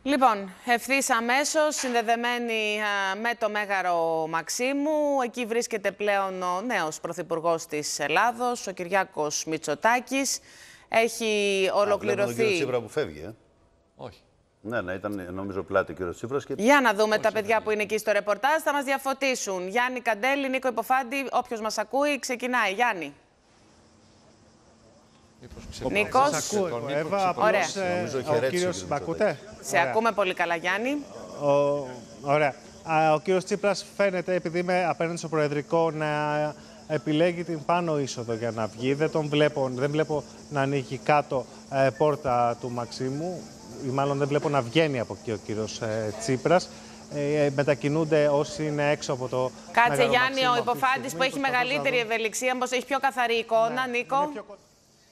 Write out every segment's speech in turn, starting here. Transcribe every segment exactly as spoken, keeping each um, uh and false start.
Λοιπόν, ευθύς αμέσως, συνδεδεμένη α, με το Μέγαρο Μαξίμου, εκεί βρίσκεται πλέον ο νέος πρωθυπουργός της Ελλάδος, ο Κυριάκος Μητσοτάκης. Έχει ολοκληρωθεί... Α, τον κύριο Τσίπρα που φεύγει, ε. Όχι. Ναι, ναι, ήταν νομίζω πλάτη ο κύριος Τσίπρας. Και... Για να δούμε Όχι, τα παιδιά όχι. που είναι εκεί στο ρεπορτάζ, θα μας διαφωτίσουν. Γιάννη Καντέλη, Νίκο Υποφάντη, όποιος μας ακούει, ξεκινάει. Γιάννη. Νίκος. Σας ακούω, Εύα, Ωραία. απλώς, ε, Νομίζω ο κύριος, μ' ακούτε? Σε Ωραία. ακούμε πολύ καλά, Γιάννη. Ο, ωραία. Α, ο κύριος Τσίπρας φαίνεται, επειδή είμαι απέναντι στο Προεδρικό, να επιλέγει την πάνω είσοδο για να βγει. Δεν τον βλέπω, δεν βλέπω να ανοίγει κάτω ε, πόρτα του Μαξίμου, ή μάλλον δεν βλέπω να βγαίνει από εκεί ο κύριος ε, Τσίπρας. Ε, μετακινούνται όσοι είναι έξω από το Κάτσε, Μέγαρο Γιάννη, Μαξίμου ο αυτή τη Υποφάντης στιγμή. που έχει μεγαλύτερη ευελιξία, μήπως έχει πιο καθαρή εικόνα, Ναι, Νίκο. είναι πιο κοντά.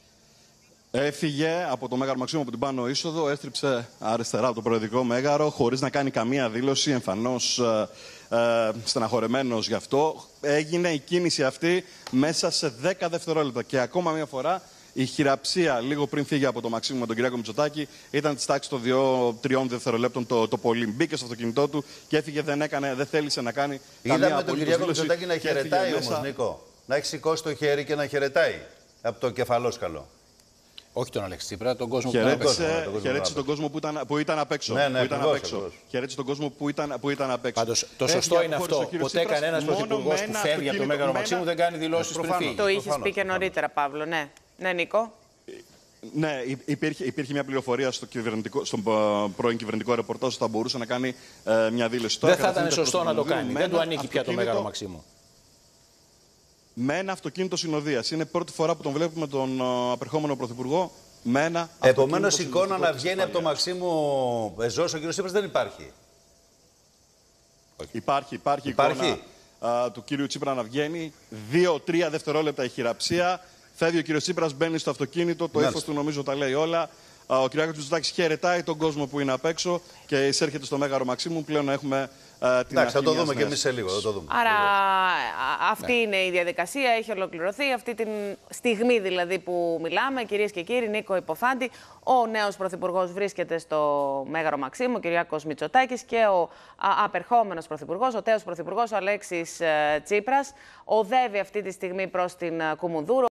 Έφυγε από το Μέγαρο Μαξίμου από την πάνω είσοδο, έστριψε αριστερά από το Προεδρικό Μέγαρο, χωρίς να κάνει καμία δήλωση, εμφανώς ε, ε, στεναχωρεμένος γι' αυτό. Έγινε η κίνηση αυτή μέσα σε δέκα δευτερόλεπτα. Και ακόμα μια φορά η χειραψία, λίγο πριν φύγει από το Μαξίμου με τον Κυριάκο Μητσοτάκη, ήταν τη τάξη των δύο τριών δευτερολέπτων το, το πολύ. Μπήκε στο αυτοκίνητό του και έφυγε, δεν, έκανε, δεν θέλησε να κάνει καμία Είδαμε τον απολύτως Κυριάκο δήλωση Μητσοτάκη να και έφυγε χαιρετάει μέσα. όμως, Νίκο. Να έχει σηκώσει το χέρι και να χαιρετάει από το κεφαλόσκαλο. Όχι τον Αλέξη Τσίπρα, τον κόσμο που ήταν απ' Χαιρέτησε, τον κόσμο, χαιρέτησε τον τον κόσμο που ήταν, που ήταν απ' έξω. Ναι, ναι, που ήταν ακριβώς, απ' έξω. ακριβώς. Χαιρέτησε τον κόσμο που ήταν, που ήταν απ' έξω. Πάντως, το Έφυγε, σωστό είναι αποχώρησε ο αυτό. κύριος Ποτέ Τσίπρας κανένας μόνο πρωθυπουργός με που ένα φεύγει από το αυτοκίνητο, Μέγαρο με Μαξίμου ένα- δεν κάνει δηλώσεις πριν προφανώς. φύγει. Το είχες προφανώς, πει και προφανώς. νωρίτερα, Παύλο, ναι. Ναι, Νίκο. Ναι, υ- υπήρχε, υπήρχε μια πληροφορία στο κυβερνητικό, στον ε, πρώην κυβερνητικό ρεπορτάζ ότι θα μπορούσε να κάνει ε, μια δήλωση. Δεν Τώρα θα ήταν κατευθύνεται σωστό προς να το Βενιζέλο κάνει. με Δεν του ένα ανήκει πια το αυτοκίνητο- Μέγαρο Μαξίμου. Με ένα αυτοκίνητο συνοδείας. Είναι πρώτη φορά που τον βλέπουμε τον ε, απερχόμενο πρωθυπουργό με ένα Επομένως, αυτοκίνητο εικόνα να συνοδευτικό της βγαίνει από το ασφαλείας. Μαξίμου εζός ο κύριος Τσίπρας δεν υπάρχει. Υπάρχει, υπάρχει, Υπάρχει. εικόνα α, του κύριου Τσίπρα να βγαίνει. Δύο-τρία δευτερόλεπτα η χειραψία. Φεύγει ο κύριος Τσίπρας, μπαίνει στο αυτοκίνητο. Το Μάλιστα. ύφος του νομίζω τα λέει όλα. Α, ο Κυριάκος Μητσοτάκης χαιρετάει τον κόσμο που είναι απ' έξω και εισέρχεται στο Μέγαρο Μαξίμου. Πλέον έχουμε α, την Εντάξει, θα αρχή το μιας δούμε και νέας εμείς σε λίγο. Θα το δούμε. Άρα α, αυτή είναι η διαδικασία, έχει ολοκληρωθεί. Αυτή τη στιγμή δηλαδή που μιλάμε, κυρίες και κύριοι, Νίκο Υποφάντη, ο νέος πρωθυπουργός βρίσκεται στο Μέγαρο Μαξίμου, ο Κυριάκος Μητσοτάκης, και ο α, απερχόμενος πρωθυπουργός, ο τέος πρωθυπουργός, ο Αλέξης ε, Τσίπρας, οδεύει αυτή τη στιγμή προς την ε, Κουμουνδούρο.